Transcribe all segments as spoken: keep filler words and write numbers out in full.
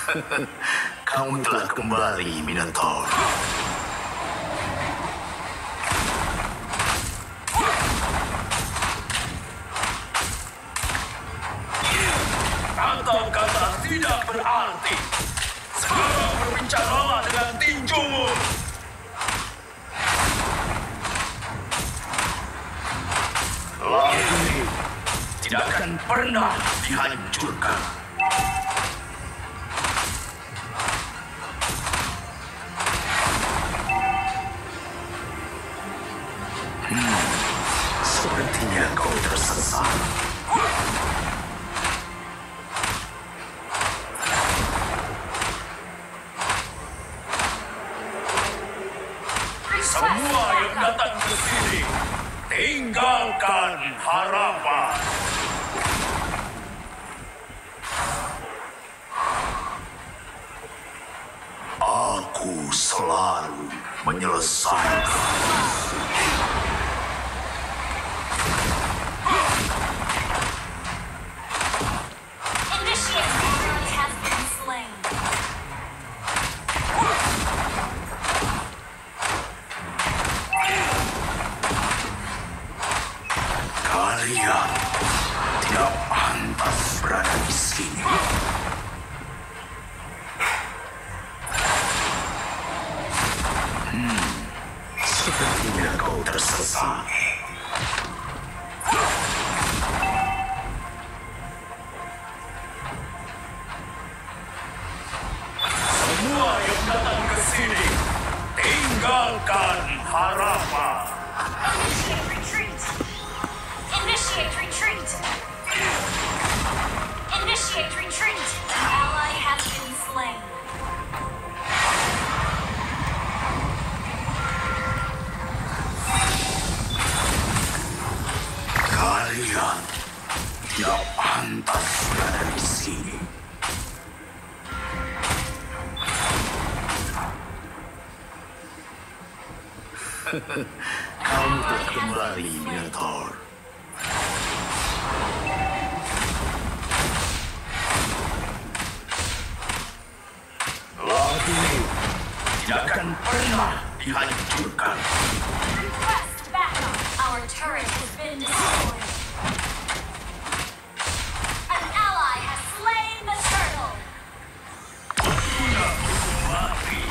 Kamu telah kembali, Minotaur. Kata-kata tidak berarti. Sekarang berbicaralah dengan tinjumu. Laut ini tidak akan pernah dihancurkan. Hmm, sepertinya kau tersesat. Semua yang datang ke sini, tinggalkan harapan. Aku selalu menyelesaikan. Kalian tidak pantas berada di sini. Hmm, sepertinya kau tersesat. Semua yang datang ke sini, tinggalkan harapan. Initiate retreat! Initiate retreat! An ally has been slain. Kalian tidak pantas berada di sini. Kamu telah kembali, Minotaur. Laut ini tidak akan pernah dihancurkan. Request backup! Our turret has been destroyed. An ally has slain the turtle. Mati.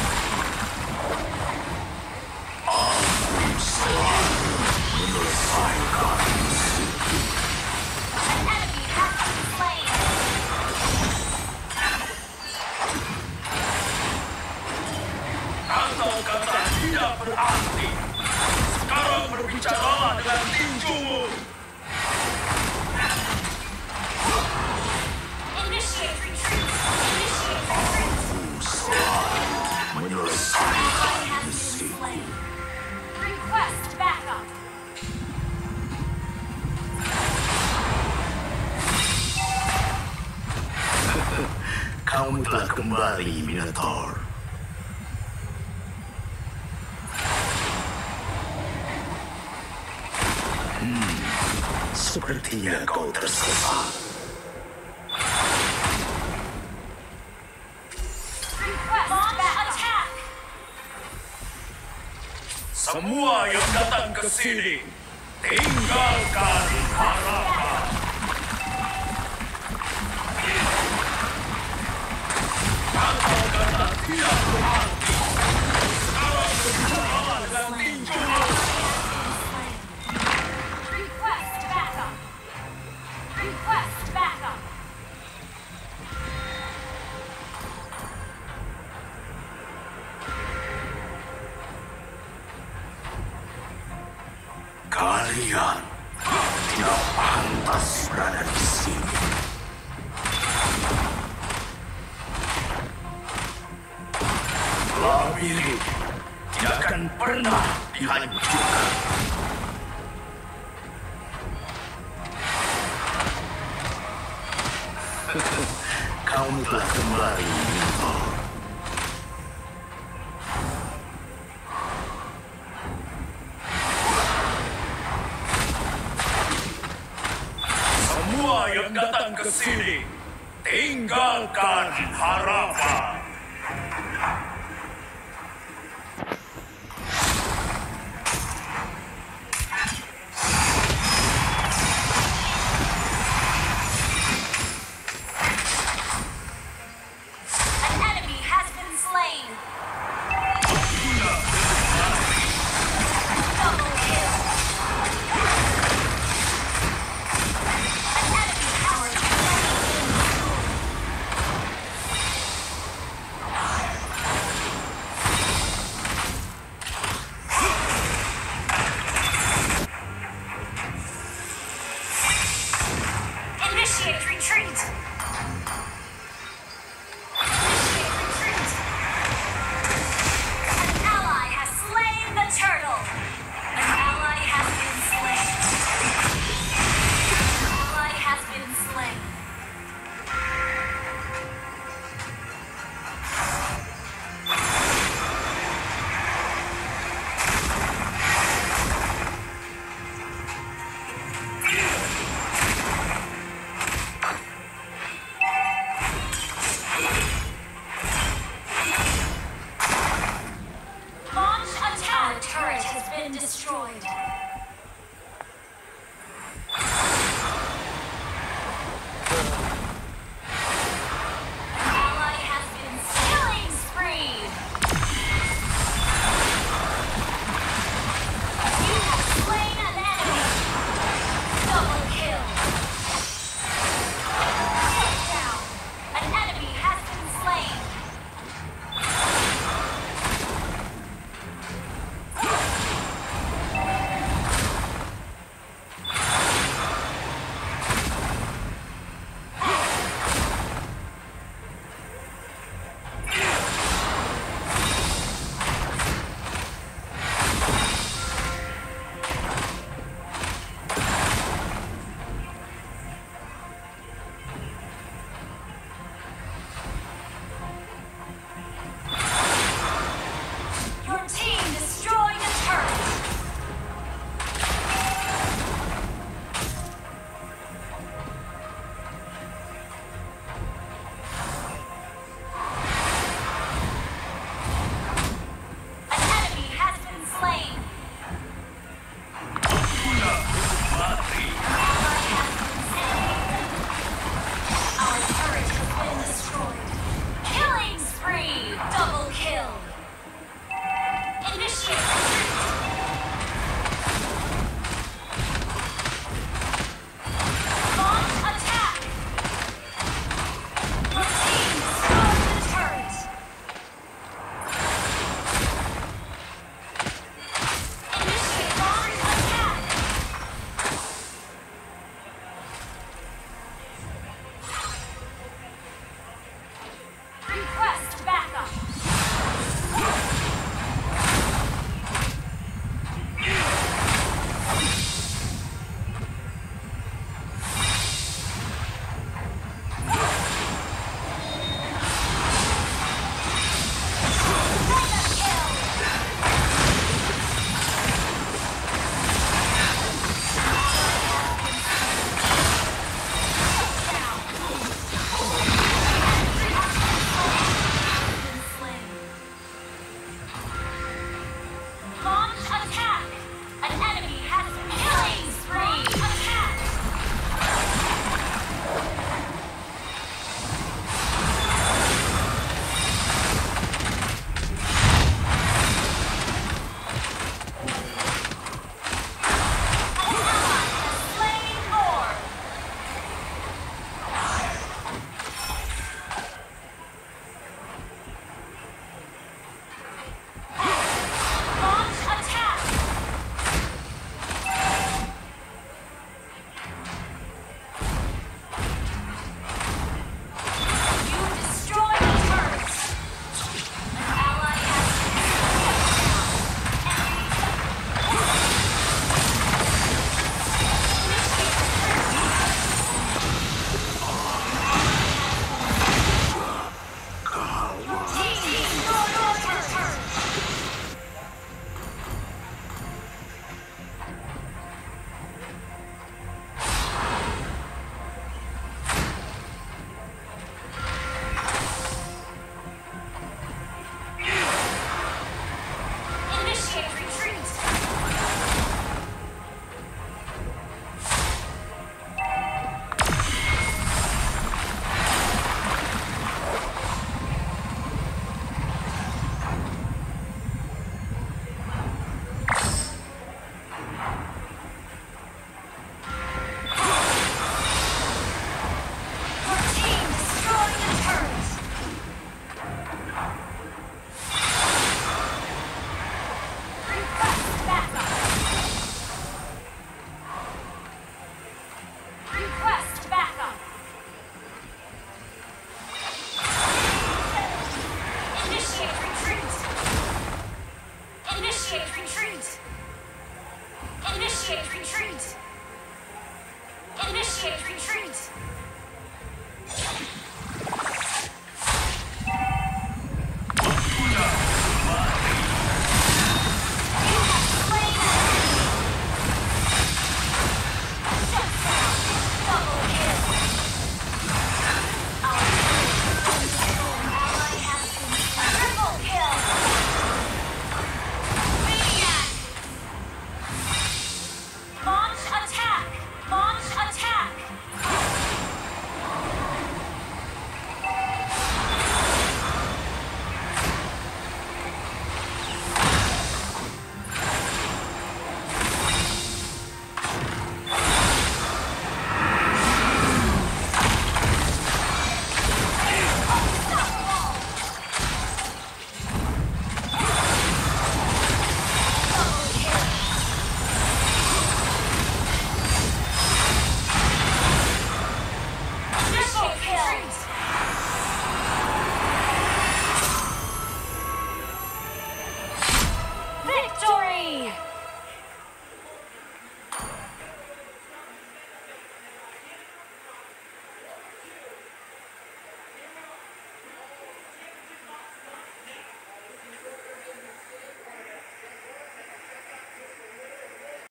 Aku selalu menyelesaikan. An enemy has been slain. Kata-kata tidak berarti. Sekarang berbicaralah dengan tinjumu. Initiate retreat! Initiate retreat! Aku selalu menyelesaikan Ally has been misi. slain. Request backup! Kamu telah kembali, Minotaur. Hmm, sepertinya kau tersesat. Request attack! Semua yang datang ke sini, tinggalkan harapan. Kata-kata tidak berarti. Sekarang berbicaralah dengan tinjumu. Request backup! Request backup! Kalian tidak pantas berada di sini. Laut ini tidak akan pernah dihancurkan. Kamu telah kembali, Minotaur. Semua yang datang ke sini, Tinggalkan harapan. An enemy has been slain. Double kill. An enemy tower has Initiate retreat! Initiate retreat! An ally has slain the turtle! An ally has been slain. An ally has been slain. Launch attack! Our turret has been destroyed. An ally has been killing spree. You have slain an enemy. Double kill. Take down. An enemy has been slain. Initiate retreat. Initiate retreat.